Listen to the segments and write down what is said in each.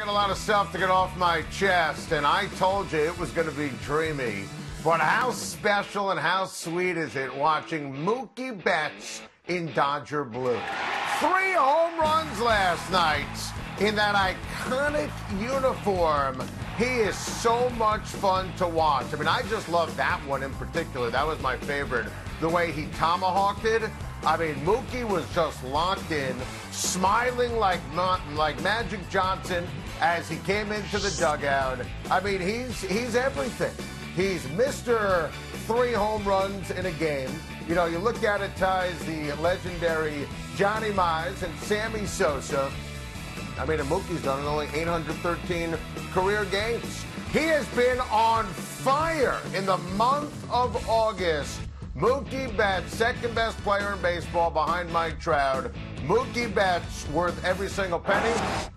a lot of stuff to get off my chest, and I told you it was going to be dreamy. But how special and how sweet is it watching Mookie Betts in Dodger blue? 3 home runs last night in that iconic uniform. He is so much fun to watch. I mean, I just love that one in particular. That was my favorite. The way he tomahawked it. I mean, Mookie was just locked in, smiling like Magic Johnson as he came into the dugout. I mean, he's everything. He's Mr. 3 home runs in a game. You know, you look at it, ties the legendary Johnny Mize and Sammy Sosa. I mean, Mookie's done in only 813 career games. He has been on fire in the month of August. Mookie Betts, second best player in baseball behind Mike Trout. Mookie Betts worth every single penny.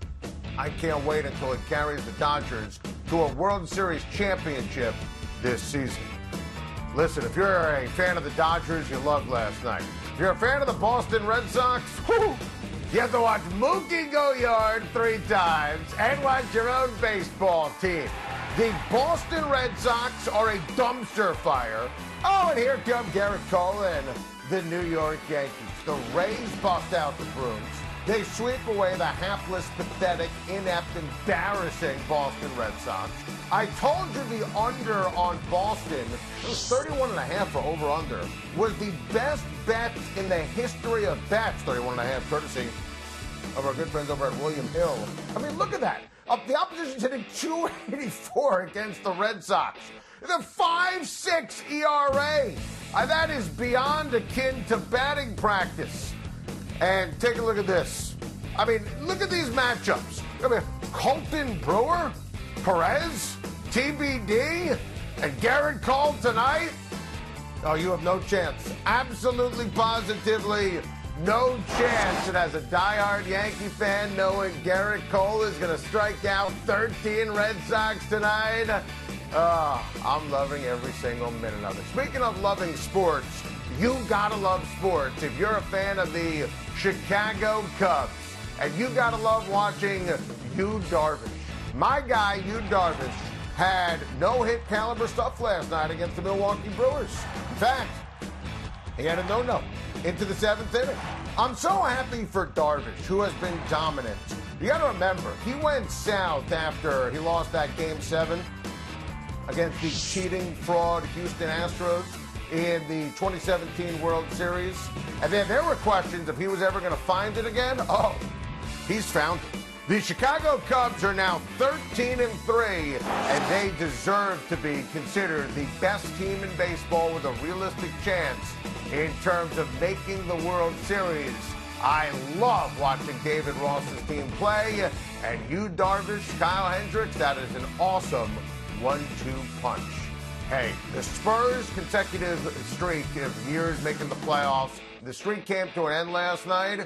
I can't wait until it carries the Dodgers to a World Series championship this season. Listen, if you're a fan of the Dodgers, you loved last night. If you're a fan of the Boston Red Sox, whoo, you have to watch Mookie go yard 3 times and watch your own baseball team. The Boston Red Sox are a dumpster fire. Oh, and here come Gerrit Cole and the New York Yankees. The Rays bust out the brooms. They sweep away the hapless, pathetic, inept, embarrassing Boston Red Sox. I told you the under on Boston, it was 31.5 for over-under, was the best bet in the history of bets, 31.5, courtesy of our good friends over at William Hill. I mean, look at that. The opposition's hitting .284 against the Red Sox. The 5.6 ERA. That is beyond akin to batting practice. And take a look at this. I mean, look at these matchups. I mean, Colton Brewer, Perez, TBD, and Gerrit Cole tonight. Oh, you have no chance. Absolutely, positively no chance. And as a diehard Yankee fan, knowing Gerrit Cole is going to strike out 13 Red Sox tonight, I'm loving every single minute of it. Speaking of loving sports, you gotta love sports. If you're a fan of the Chicago Cubs, and you gotta love watching Yu Darvish. My guy, Yu Darvish, had no-hit caliber stuff last night against the Milwaukee Brewers. In fact, he had a no-no into the 7th inning. I'm so happy for Darvish, who has been dominant. You gotta remember, he went south after he lost that Game 7 against the cheating fraud Houston Astros in the 2017 World Series. And then there were questions if he was ever going to find it again. Oh, he's found it. The Chicago Cubs are now 13-3, and they deserve to be considered the best team in baseball with a realistic chance in terms of making the World Series. I love watching David Ross's team play, and Yu Darvish, Kyle Hendricks, that is an awesome 1-2 punch. Hey, the Spurs' consecutive streak of years making the playoffs, the streak came to an end last night.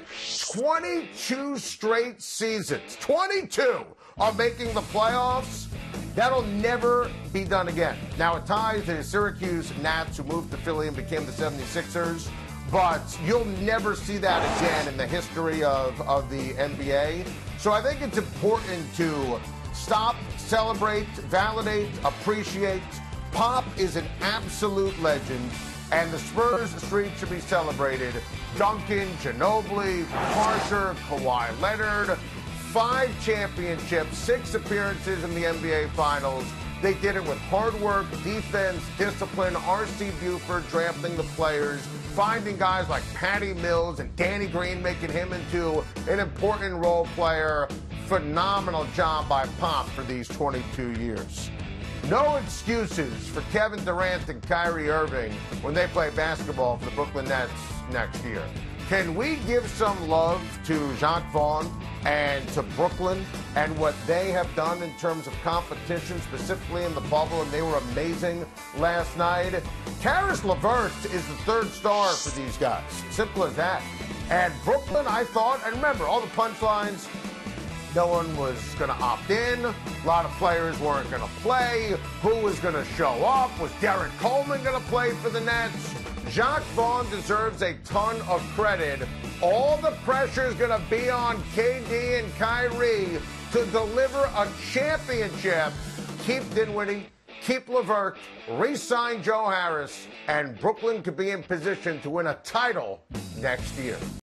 22 straight seasons, 22 of making the playoffs. That'll never be done again. Now, it ties the Syracuse Nats, who moved to Philly and became the 76ers, but you'll never see that again in the history of the NBA. So I think it's important to stop, celebrate, validate, appreciate. Pop is an absolute legend, and the Spurs streak should be celebrated. Duncan, Ginobili, Parker, Kawhi Leonard, 5 championships, 6 appearances in the NBA Finals. They did it with hard work, defense, discipline, R.C. Buford drafting the players, finding guys like Patty Mills and Danny Green, making him into an important role player. Phenomenal job by Pop for these 22 years. No excuses for Kevin Durant and Kyrie Irving when they play basketball for the Brooklyn Nets next year. Can we give some love to Jacques Vaughn and to Brooklyn and what they have done in terms of competition, specifically in the bubble, and they were amazing last night? Karis LeVert is the 3rd star for these guys. Simple as that. And Brooklyn, I thought, and remember, all the punchlines, no one was going to opt in. A lot of players weren't going to play. Who was going to show up? Was Derek Coleman going to play for the Nets? Jacques Vaughn deserves a ton of credit. All the pressure is going to be on KD and Kyrie to deliver a championship. Keep Dinwiddie, keep LeVert, re-sign Joe Harris, and Brooklyn could be in position to win a title next year.